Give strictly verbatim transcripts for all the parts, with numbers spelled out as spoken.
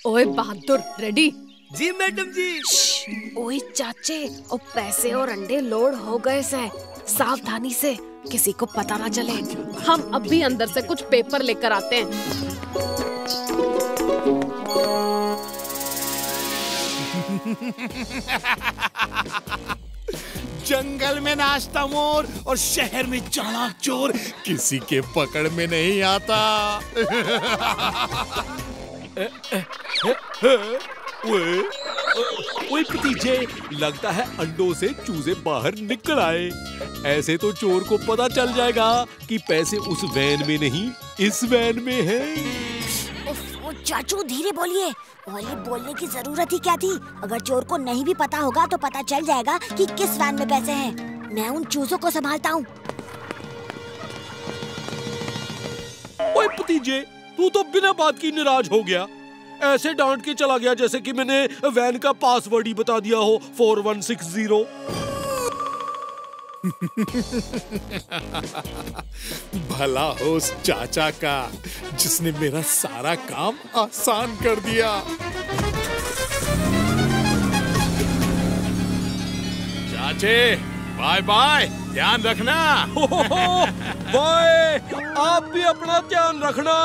ओए बहादुर, रेडी? जी मैडम जी। ओए चाचे, और पैसे और अंडे लोड हो गए से, सावधानी से, किसी को पता ना चले। हम अभी अंदर से कुछ पेपर लेकर आते हैं। जंगल में नाचता मोर और शहर में चालाक चोर, किसी के पकड़ में नहीं आता। ओए, ओए भतीजे, लगता है अंडों से चूजे बाहर निकल आए। ऐसे तो चोर को पता चल जाएगा कि पैसे उस वैन में नहीं, इस वैन में है। ओ चाचू धीरे बोलिए, और ये बोलने की जरूरत ही क्या थी? अगर चोर को नहीं भी पता होगा तो पता चल जाएगा कि किस वैन में पैसे हैं। मैं उन चूजों को संभालता हूँ। ओए भतीजे, तू तो बिना बात की नाराज हो गया। ऐसे डांट के चला गया जैसे कि मैंने वैन का पासवर्ड ही बता दिया हो, फोर वन सिक्स जीरो। भला हो उस चाचा का जिसने मेरा सारा काम आसान कर दिया। चाचे बाय बाय, ध्यान रखना। बाय, आप भी अपना ध्यान रखना।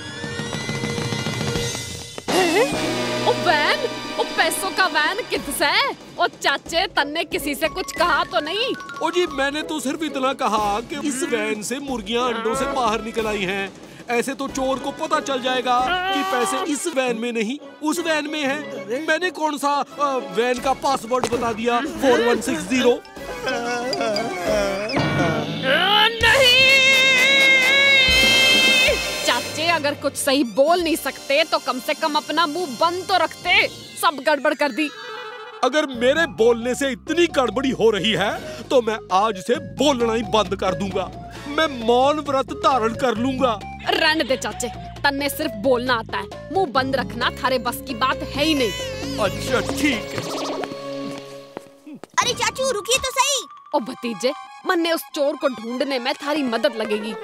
ओ वैन, ओ पैसों का वैन किड्स है। ओ चाचे, तन्ने किसी से कुछ कहा तो नहीं? ओ जी, मैंने तो सिर्फ इतना कहा कि इस वैन से मुर्गियां अंडों से बाहर निकल आई हैं। ऐसे तो चोर को पता चल जाएगा कि पैसे इस वैन में नहीं, उस वैन में हैं। मैंने कौन सा आ, वैन का पासवर्ड बता दिया, फोर वन सिक्स जीरो। नहीं चाचे, अगर कुछ सही बोल नहीं सकते तो कम से कम अपना मुंह बंद तो रखते। सब गड़बड़ कर दी। अगर मेरे बोलने से इतनी गड़बड़ी हो रही है तो मैं आज से बोलना ही बंद कर दूंगा। मैं मौन व्रत धारण कर लूंगा। रहने दे चाचे, तन्ने सिर्फ बोलना आता है, मुंह बंद रखना थारे बस की बात है ही नहीं। अच्छा ठीक है। अरे चाचू रुकिए तो सही। ओ भतीजे, मन्ने उस चोर को ढूंढने में थारी मदद लगेगी।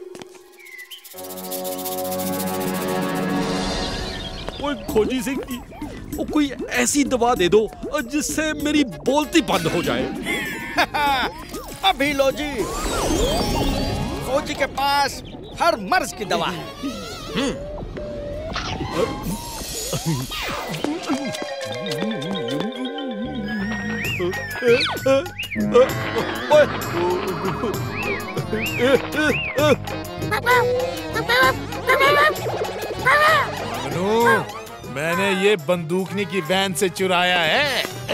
ओए खोजी सिंह, ओ कोई ऐसी दवा दे दो जिससे मेरी बोलती बंद हो जाए। अभी लो जी, फौजी के पास हर मर्ज की दवा है। मगनू, मैंने ये बंदूकनी की वैन से चुराया है।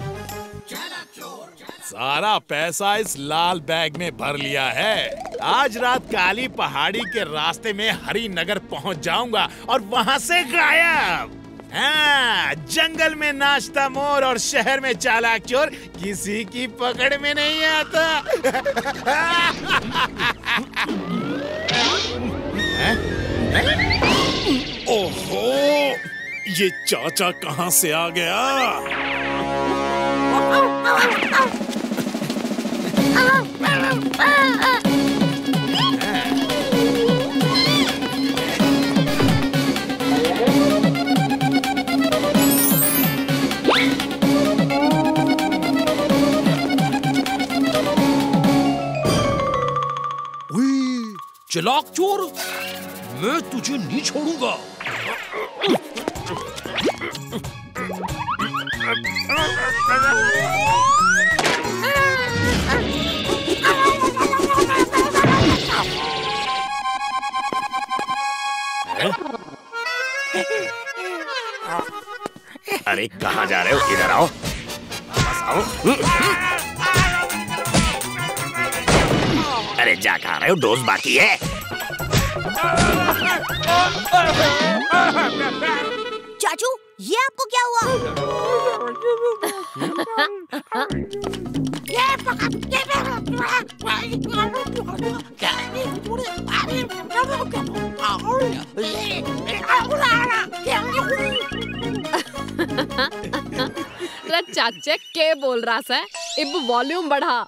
सारा पैसा इस लाल बैग में भर लिया है। आज रात काली पहाड़ी के रास्ते में हरी नगर पहुंच जाऊंगा और वहां से गायब। हाँ, जंगल में नाचता मोर और शहर में चालाक चोर, किसी की पकड़ में नहीं आता। ओहो, ये चाचा कहां से आ गया? चालाक चोर, मैं तुझे नहीं छोड़ूंगा। अरे कहाँ जा रहे हो? इधर आओ, बस आओ। अरे जा कहाँ रहे हो? डोज बाकी है। चाचू, ये आपको क्या हुआ? चाचे के बोल रहा है? इब वॉल्यूम बढ़ा।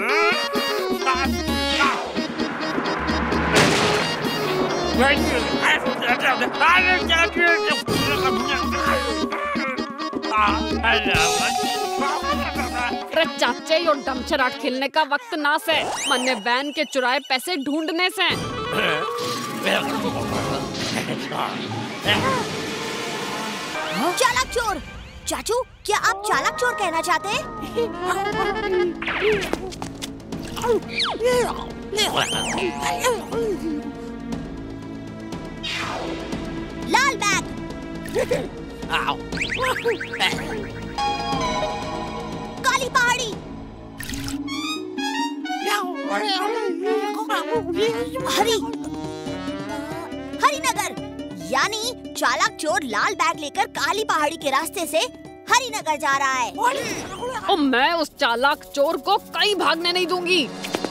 नहीं अरे चाचे, यो डमचराट खेलने का वक्त ना से, मन्ने वैन के चुराए पैसे ढूंढने से। चालाक चोर। चाचू, क्या आप चालाक चोर कहना चाहते हैं? लाल बैग। काली पहाड़ी। हरी हरिनगर। यानी चालाक चोर लाल बैग लेकर काली पहाड़ी के रास्ते से हरिनगर जा रहा है। और मैं उस चालाक चोर को कहीं भागने नहीं दूंगी।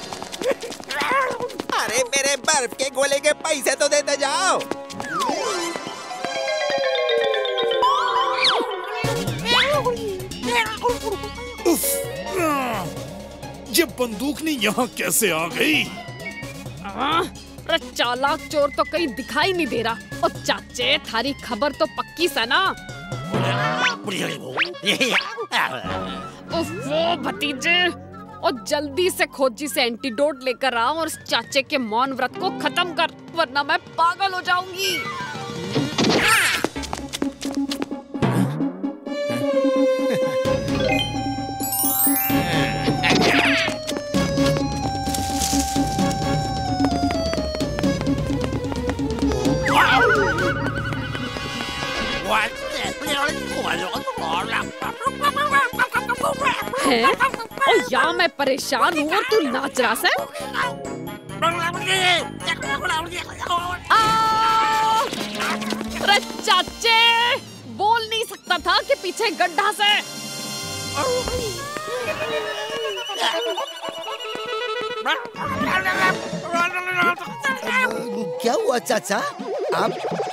अरे मेरे बर्फ के गोले के पैसे तो देते जाओ। उफ, ये बंदूकनी यहाँ कैसे आ गई? अरे चालाक चोर तो कहीं दिखाई नहीं दे रहा। और चाचे, थारी खबर तो पक्की सा ना? उफ, वो भतीजे, और जल्दी से खोजी से एंटीडोट लेकर आओ और इस चाचे के मौन व्रत को खत्म कर, वरना मैं पागल हो जाऊंगी। है? और या मैं परेशान हूँ और तू नाच रहा है? अरे चाचे, बोल नहीं सकता था कि पीछे गड्ढा से। क्या हुआ चाचा? आप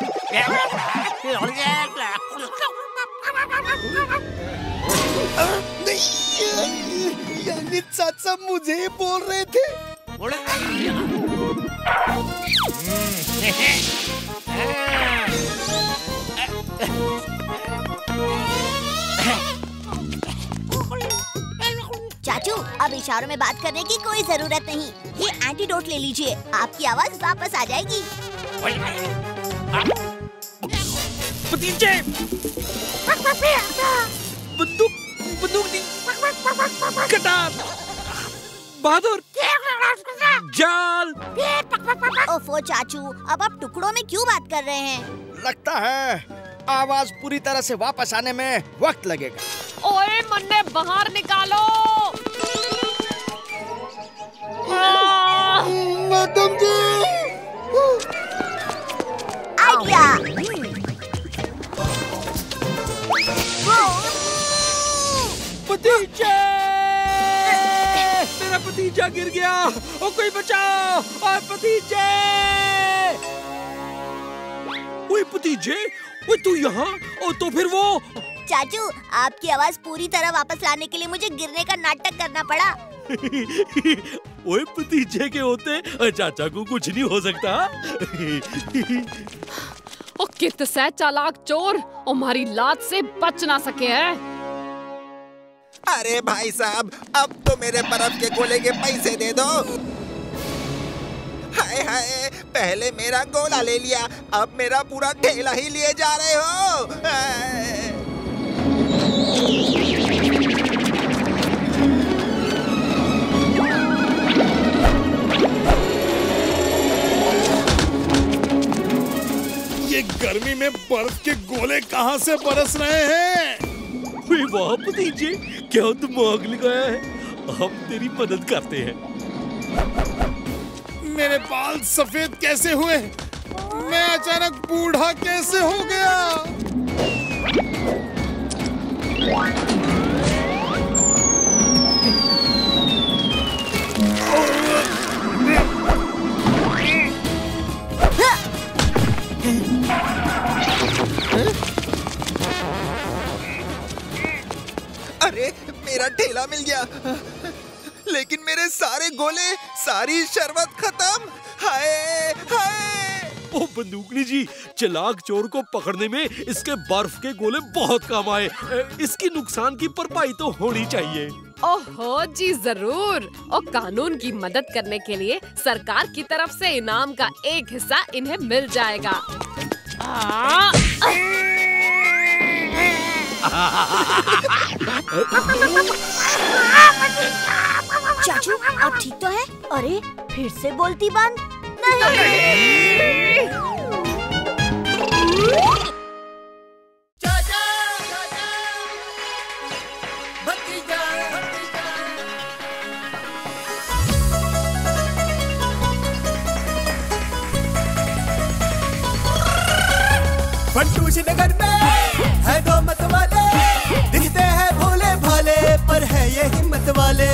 यानी चाचा मुझे बोल रहे थे। चाचू, अब इशारों में बात करने की कोई जरूरत नहीं। ये एंटीडोट ले लीजिए, आपकी आवाज वापस आ जाएगी। भतीजे, बंदूक बंदूक दी, कटार, बहादुर, जाल। ओफो चाचू, अब आप टुकड़ों में क्यों बात कर रहे हैं? लगता है आवाज पूरी तरह से वापस आने में वक्त लगेगा। ओए मन्ने, बाहर निकालो। Madam ji, idea. भतीजे, मेरा भतीजा गिर गया। ओ कोई बचाओ, ओए भतीजे। ओए भतीजे, ओए तू यहाँ? ओ तो फिर वो? चाचू, आपकी आवाज पूरी तरह वापस लाने के लिए मुझे गिरने का नाटक करना पड़ा। ओए भतीजे के होते चाचा को कुछ नहीं हो सकता। ओ कित से चालाक चोर, हमारी लात से बच ना सके है। अरे भाई साहब, अब तो मेरे बर्फ के गोले के पैसे दे दो। हाय हाय, पहले मेरा गोला ले लिया, अब मेरा पूरा ठेला ही लिए जा रहे हो। ये गर्मी में बर्फ के गोले कहाँ से बरस रहे हैं? वाह भतीजे, क्या दिमाग लगाया है। हम तेरी मदद करते हैं। मेरे बाल सफेद कैसे हुए? मैं अचानक बूढ़ा कैसे हो गया? अरे मेरा ठेला मिल गया, लेकिन मेरे सारे गोले, सारी शरबत खत्म। हाय हाय। ओ बंदूकनी जी, चालाक चोर को पकड़ने में इसके बर्फ के गोले बहुत काम आए। इसकी नुकसान की भरपाई तो होनी चाहिए। ओहो जी जरूर। और कानून की मदद करने के लिए सरकार की तरफ से इनाम का एक हिस्सा इन्हें मिल जाएगा। आ, चाचू आप ठीक तो हैं? अरे फिर से बोलती बंद। नहीं। चाचा, चाचा, भतीजा, भतीजा। फंटूश नगर में है दो मत वाले, दिखते हैं भोले भाले पर है ये हिम्मत वाले।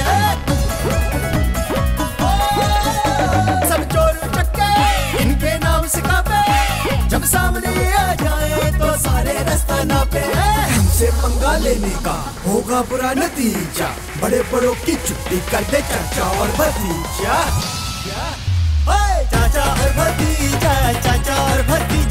सब चोर चक्के इनके नाम से कापे, जब सामने आ जाए तो सारे रास्ता नापे। हमसे पंगा लेने का होगा बुरा नतीजा, बड़े बड़ों की छुट्टी कर दे चाचा और भतीजा। चाचा और भतीजा, चाचा और भतीजा।